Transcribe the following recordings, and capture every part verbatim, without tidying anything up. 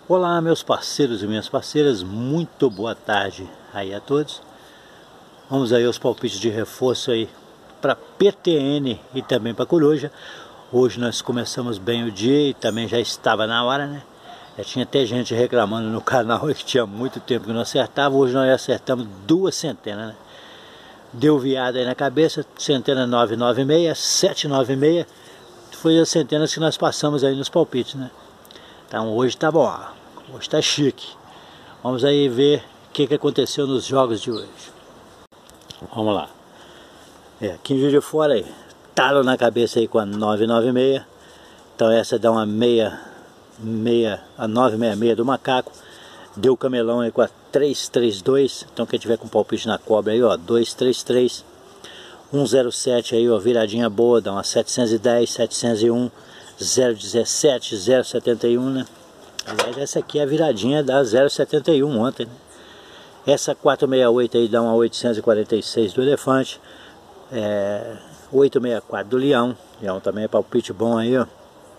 Olá, meus parceiros e minhas parceiras, muito boa tarde aí a todos. Vamos aí aos palpites de reforço aí para P T N e também para Coruja. Hoje nós começamos bem o dia e também já estava na hora, né? Já tinha até gente reclamando no canal que tinha muito tempo que não acertava. Hoje nós acertamos duas centenas, né? Deu viada aí na cabeça, centena nove nove seis, sete nove seis. Foi as centenas que nós passamos aí nos palpites, né? Então hoje tá bom, ó. Hoje tá chique. Vamos aí ver o que, que aconteceu nos jogos de hoje. Vamos lá. É, aqui em Juiz de Fora aí, talo na cabeça aí com a nove nove seis. Então essa dá uma meia, meia, a nove seis seis do macaco. Deu camelão aí com a três três dois. Então quem tiver com palpite na cobra aí, ó, dois três três. um zero sete aí, ó, viradinha boa, dá uma setecentos e dez, setecentos e um, zero dezessete, zero setenta e um, né? Aliás, essa aqui é a viradinha da zero setenta e um ontem, né? Essa quatro seis oito aí dá uma oitocentos e quarenta e seis do elefante. É, oito seis quatro do leão. Leão também é palpite bom aí, ó.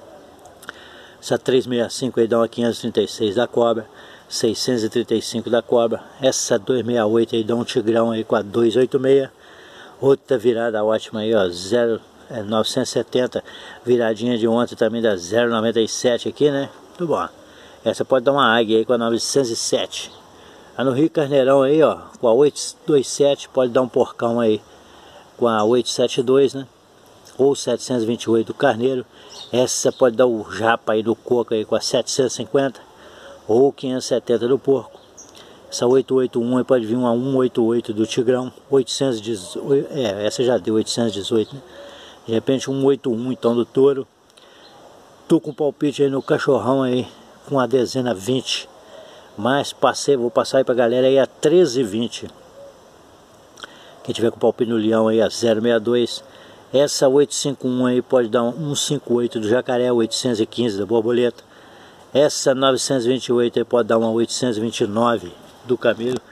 Essa três seis cinco aí dá uma quinhentos e trinta e seis da cobra. seiscentos e trinta e cinco da cobra. Essa dois seis oito aí dá um tigrão aí com a dois oito seis. Outra virada ótima aí, ó, zero, é, novecentos e setenta. Viradinha de ontem também dá zero noventa e sete aqui, né? Muito bom. Essa pode dar uma águia aí com a novecentos e sete. A no Rio Carneirão aí, ó, com a oitocentos e vinte e sete, pode dar um porcão aí com a oitocentos e setenta e dois, né? Ou setecentos e vinte e oito do Carneiro. Essa pode dar o japa aí do coco aí com a setecentos e cinquenta ou quinhentos e setenta do porco. Essa oitocentos e oitenta e um aí pode vir uma cento e oitenta e oito do Tigrão. oitocentos e dezoito, é, essa já deu oitocentos e dezoito, né? De repente cento e oitenta e um então do touro. Tô com palpite aí no cachorrão aí com a dezena vinte. Mas passei, vou passar aí pra galera aí a treze e vinte. Quem tiver com palpite no leão aí a zero sessenta e dois. Essa oitocentos e cinquenta e um aí pode dar um cento e cinquenta e oito do jacaré, oitocentos e quinze da borboleta. Essa novecentos e vinte e oito aí pode dar uma oitocentos e vinte e nove do camelo.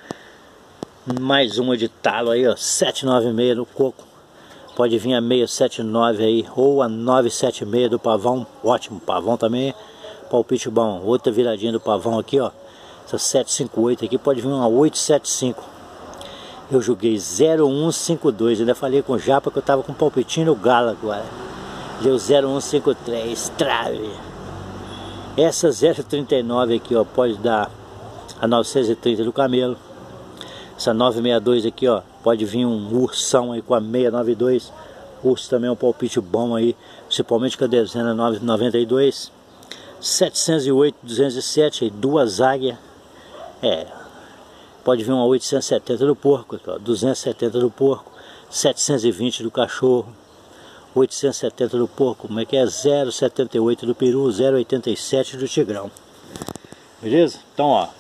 Mais uma de talo aí, ó, setecentos e noventa e seis no coco. Pode vir a seiscentos e setenta e nove aí, ou a novecentos e setenta e seis do pavão. Ótimo, pavão também, palpite bom. Outra viradinha do pavão aqui, ó. Essa setecentos e cinquenta e oito aqui pode vir uma oitocentos e setenta e cinco. Eu joguei zero um cinco dois, ainda falei com o Japa que eu tava com palpitinho no galo agora. Deu zero um cinco três, trave. Essa zero trinta e nove aqui, ó, pode dar a novecentos e trinta do camelo. Essa novecentos e sessenta e dois aqui, ó, pode vir um ursão aí com a seiscentos e noventa e dois. Urso também é um palpite bom aí, principalmente com a dezena novecentos e noventa e dois. setecentos e oito, duzentos e sete aí, duas águias. É, pode vir uma oitocentos e setenta do porco aqui, ó, duzentos e setenta do porco, setecentos e vinte do cachorro, oitocentos e setenta do porco, como é que é? zero setenta e oito do peru, zero oitenta e sete do tigrão. Beleza? Então, ó,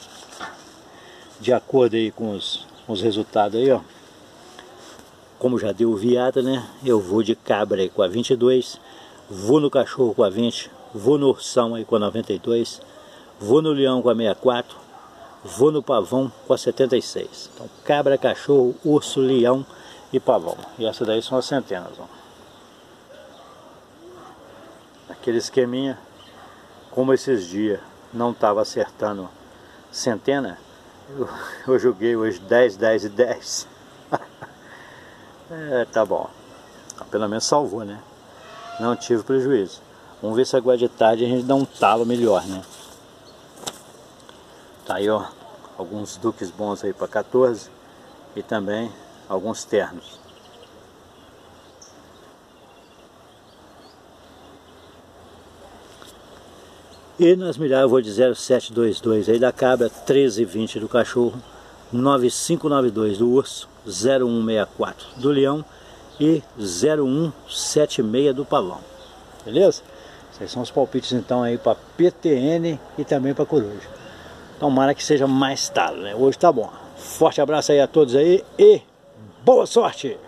de acordo aí com os, com os resultados aí, ó, como já deu viada, né? Eu vou de cabra aí com a vinte e dois, vou no cachorro com a vinte, vou no ursão aí com a noventa e dois, vou no leão com a sessenta e quatro, vou no pavão com a setenta e seis. Então, cabra, cachorro, urso, leão e pavão. E essas daí são as centenas, ó. Aquele esqueminha, como esses dias não estava acertando centena, eu, eu joguei hoje dez, dez e dez. É, tá bom. Pelo menos salvou, né? Não tive prejuízo. Vamos ver se agora de tarde a gente dá um talo melhor, né? Tá aí, ó, alguns duques bons aí para quatorze e também alguns ternos. E nas milhares eu vou de zero sete dois dois aí da cabra, treze e vinte do cachorro, nove cinco nove dois do urso, zero um seis quatro do leão e zero um sete seis do pavão. Beleza? Esses são os palpites então aí para P T N e também para Coruja. Tomara que seja mais talo, né? Hoje tá bom. Forte abraço aí a todos aí e boa sorte!